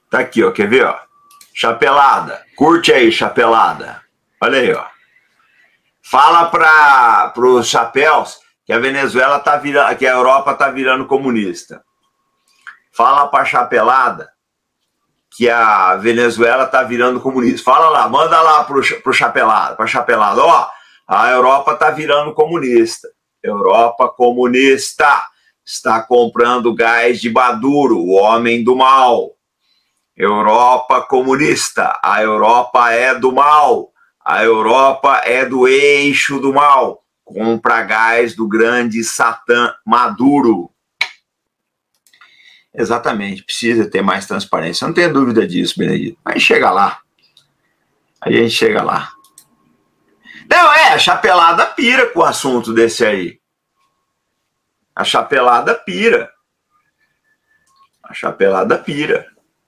Tá aqui, ó, quer ver, ó? Chapelada, curte aí, chapelada. Olha aí, ó. Fala para os chapéus que a Venezuela tá virando, que a Europa tá virando comunista. Fala para a chapelada que a Venezuela tá virando comunista. Fala lá, manda lá pro chapelado, pra chapelada, ó, a Europa tá virando comunista. Europa comunista está comprando gás de Maduro, o homem do mal. Europa comunista, a Europa é do mal. A Europa é do eixo do mal. Compra gás do grande Satã Maduro. Exatamente, precisa ter mais transparência. Não tenho dúvida disso, Benedito. Mas chega lá. A gente chega lá. Não, a chapelada pira com o assunto desse aí. A chapelada pira. A chapelada pira.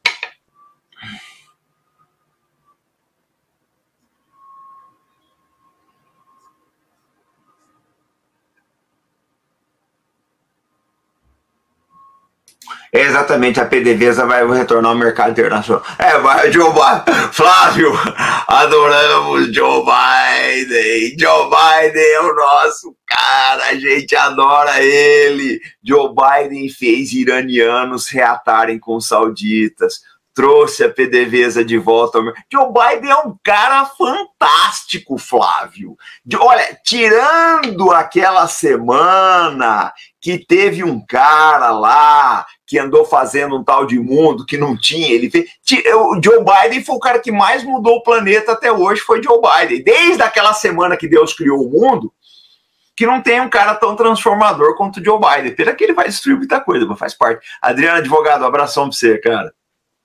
Exatamente, a PDVSA vai retornar ao mercado internacional. Vai Joe Biden. Flávio, adoramos Joe Biden. Joe Biden é o nosso cara, a gente adora ele. Joe Biden fez iranianos reatarem com sauditas, trouxe a PDVSA de volta ao mercado. Joe Biden é um cara fantástico, Flávio. Olha, tirando aquela semana que teve um cara lá que andou fazendo um tal de mundo que não tinha, ele fez. O Joe Biden foi o cara que mais mudou o planeta até hoje, foi Joe Biden. Desde aquela semana que Deus criou o mundo, que não tem um cara tão transformador quanto o Joe Biden. Pena que ele vai destruir muita coisa, mas faz parte. Adriano, advogado, um abração pra você, cara.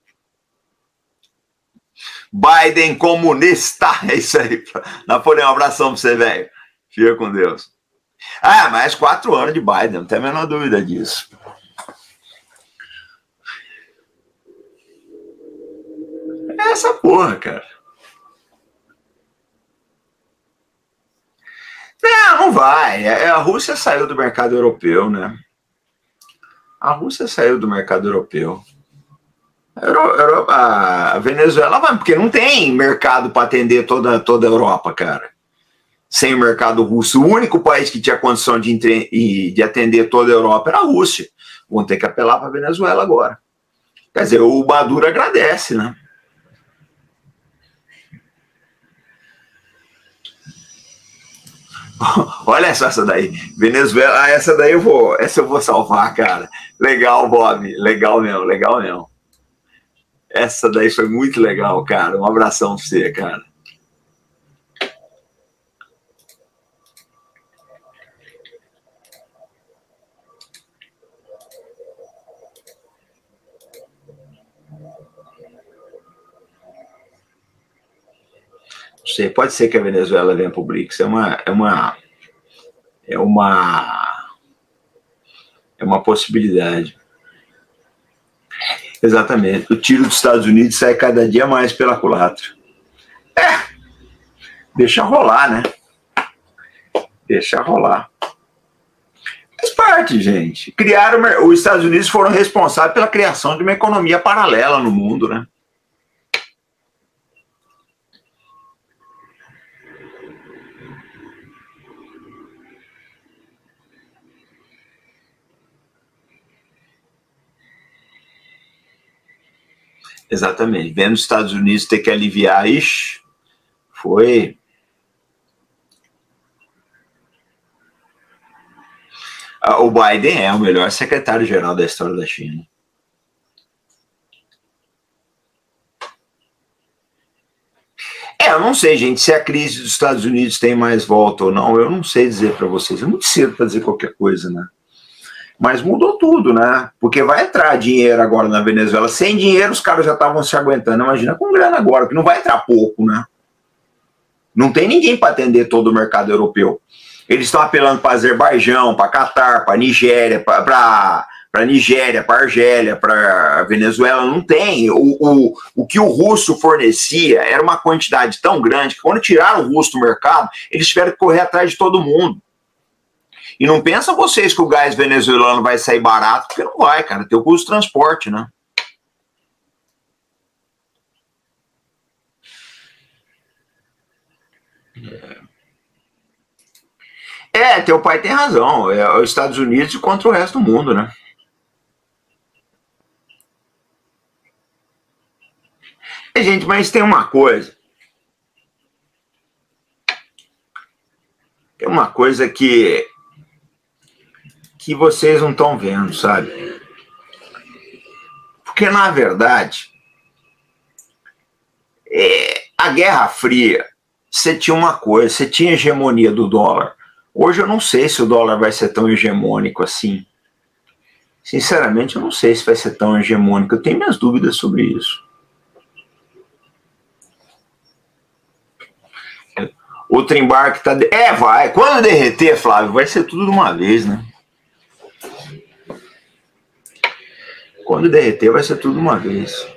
Biden comunista, é isso aí. Napoleão, um abração pra você, velho. Fica com Deus. Mais 4 anos de Biden, não tem a menor dúvida disso. É essa porra, cara. Não vai. A Rússia saiu do mercado europeu, né? A Rússia saiu do mercado europeu. A Venezuela vai, porque não tem mercado para atender toda a Europa, cara. Sem o mercado russo. O único país que tinha condição de atender toda a Europa era a Rússia. Vão ter que apelar para a Venezuela agora. Quer dizer, o Maduro agradece, né? Olha só essa daí. Venezuela, essa eu vou salvar, cara. Legal, Bob. Legal mesmo. Essa daí foi muito legal, cara. Um abração pra você, cara. Não sei, pode ser que a Venezuela venha pro BRICS. É uma possibilidade. Exatamente. O tiro dos Estados Unidos sai cada dia mais pela culatra. Deixa rolar, né? Deixa rolar. Faz parte, gente. Os Estados Unidos foram responsáveis pela criação de uma economia paralela no mundo, né? Exatamente. Vendo os Estados Unidos ter que aliviar, foi. O Biden é o melhor secretário-geral da história da China. Eu não sei, gente, se a crise dos Estados Unidos tem mais volta ou não, eu não sei dizer para vocês. É muito cedo para dizer qualquer coisa, né? Mas mudou tudo, né? Porque vai entrar dinheiro agora na Venezuela. Sem dinheiro, os caras já estavam se aguentando. Imagina com grana agora, que não vai entrar pouco, né? Não tem ninguém para atender todo o mercado europeu. Eles estão apelando para Azerbaijão, para Catar, para Nigéria, para Nigéria, para Argélia, para Venezuela. Não tem. O que o russo fornecia era uma quantidade tão grande que quando tiraram o russo do mercado, eles tiveram que correr atrás de todo mundo. E não pensam vocês que o gás venezuelano vai sair barato, porque não vai, cara. Tem o custo de transporte, né? Teu pai tem razão. É os Estados Unidos contra o resto do mundo, né? Gente, mas tem uma coisa. Tem uma coisa que vocês não estão vendo, sabe? Porque, na verdade, a Guerra Fria, você tinha uma coisa, você tinha hegemonia do dólar. Hoje eu não sei se o dólar vai ser tão hegemônico assim. Sinceramente, eu não sei se vai ser tão hegemônico. Eu tenho minhas dúvidas sobre isso. O Trimbar que tá... vai. Quando derreter, Flávio, vai ser tudo de uma vez, né? Quando derreter, vai ser tudo de uma vez.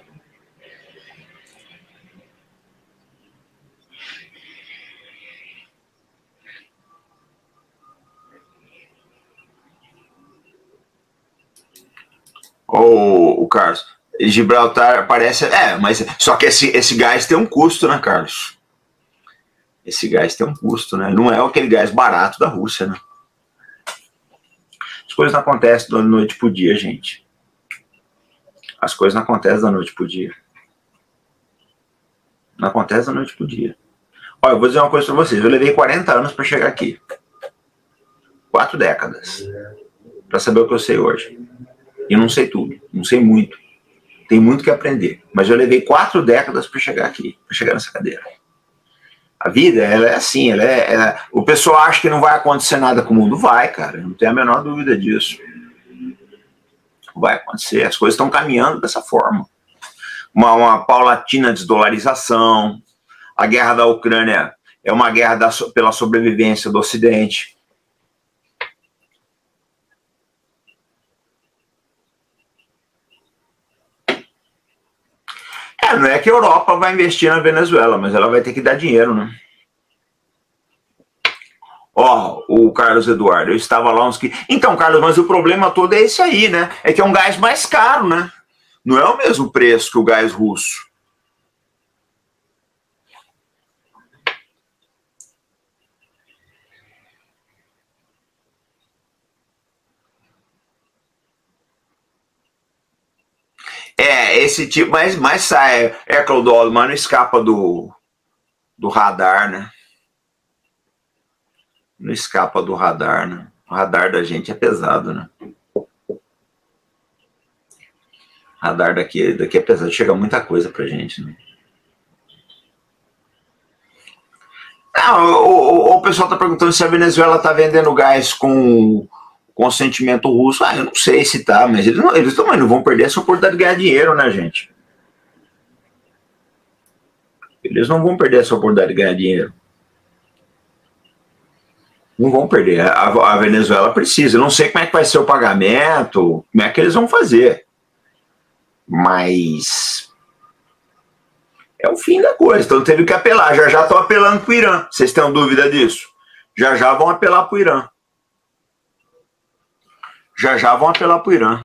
O Carlos, Gibraltar parece... mas só que esse gás tem um custo, né, Carlos? Esse gás tem um custo, né? Não é aquele gás barato da Rússia, né? As coisas não acontecem da noite pro dia, gente. As coisas não acontecem da noite pro dia. Não acontece da noite pro dia. Olha, eu vou dizer uma coisa pra vocês. Eu levei 40 anos para chegar aqui. 4 décadas. Para saber o que eu sei hoje. E não sei tudo. Não sei muito. Tem muito que aprender. Mas eu levei 4 décadas para chegar aqui. Para chegar nessa cadeira. A vida, ela é assim. O pessoal acha que não vai acontecer nada com o mundo. Vai, cara. Eu não tenho a menor dúvida disso. Vai acontecer. As coisas estão caminhando dessa forma. Uma paulatina desdolarização. A guerra da Ucrânia é uma guerra pela sobrevivência do Ocidente. Não é que a Europa vai investir na Venezuela, mas ela vai ter que dar dinheiro, né? O Carlos Eduardo, eu estava lá uns... Então, Carlos, mas o problema todo é esse aí, né? É que é um gás mais caro, né? Não é o mesmo preço que o gás russo. Esse tipo, mas sai, Clodoaldo, mas não escapa do radar, né? Não escapa do radar, né? O radar da gente é pesado, né? O radar daqui é pesado, chega muita coisa pra gente, né? O pessoal tá perguntando se a Venezuela tá vendendo gás com consentimento russo. Eu não sei se tá, mas eles também não vão perder essa oportunidade de ganhar dinheiro, né, gente? Eles não vão perder essa oportunidade de ganhar dinheiro. Não vão perder. A Venezuela precisa. Eu não sei como é que vai ser o pagamento, como é que eles vão fazer. Mas é o fim da coisa. Então teve que apelar. Já estão apelando para o Irã. Vocês têm dúvida disso? Já vão apelar para o Irã. Já vão apelar para o Irã.